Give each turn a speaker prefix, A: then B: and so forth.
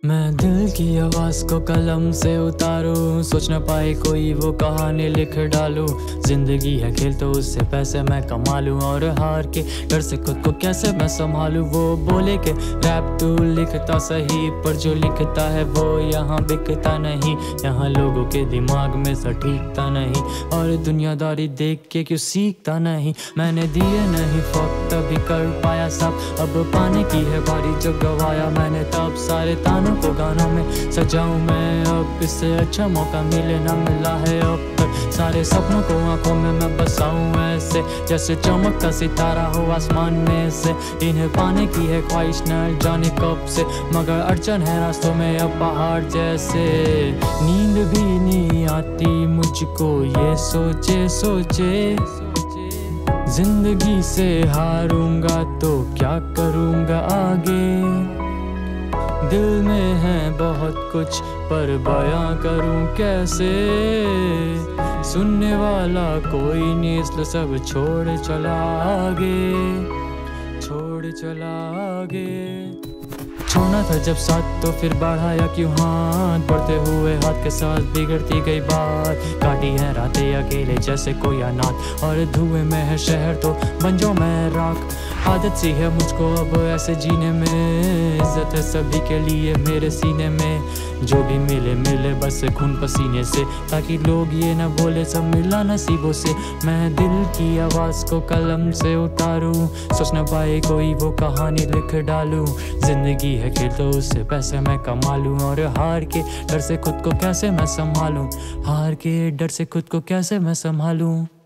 A: मैं दिल की आवाज़ को कलम से उतारूं, सोच न पाए कोई वो कहानी लिख डालूं। जिंदगी है खेल तो उससे पैसे मैं कमा लूं, और हार के डर से खुद को कैसे मैं संभालूं। वो बोले कि रैप तू लिखता सही, पर जो लिखता है वो यहाँ बिकता नहीं। यहाँ लोगों के दिमाग में सटीकता नहीं, और दुनियादारी देख के क्यों सीखता नहीं। मैंने दिए नहीं फक तभी कर पाया सब, अब पाने की है बारी जो गवाया मैंने तब। सारे तानों को गानों में सजाऊं मैं अब, इससे अच्छा मौका मिले ना मिला है अब तक। सारे सपनों को आंखों में मैं बसाऊं ऐसे, जैसे चमकता सितारा हो आसमान में से। इन्हें पाने की है ख्वाहिश न जाने कब से, मगर अड़चन है रास्तों में अब पहाड़ जैसे। नींद भी नहीं आती मुझको ये सोचे सोचे, जिंदगी से हारूंगा तो क्या करूंगा आगे। दिल में है बहुत कुछ पर बयां करूं कैसे, सुनने वाला कोई नहीं इसलिए सब छोड़ चला आगे, छोड़ चला आगे। छोड़ना था जब साथ तो फिर बढ़ाया क्यों हाथ, बढ़ते हुए हाथ के साथ बिगड़ती गई बात। काटी है रातें अकेले जैसे कोई अनाथ, और धुएं में है शहर तो बन जाऊं मैं राख। आदत सी है मुझको अब ऐसे जीने में, इज्जत है सभी के लिए मेरे सीने में। जो भी मिले मिले बस खून पसीने से, ताकि लोग ये ना बोले सब मिला नसीबों से। मैं दिल की आवाज़ को कलम से उतारूं, सोच न पाए कोई वो कहानी लिख डालूं। जिंदगी है खेल तो उससे पैसे मैं कमा लूं, और हार के डर से खुद को कैसे मैं संभालूं। हार के डर से खुद को कैसे मैं संभालूं।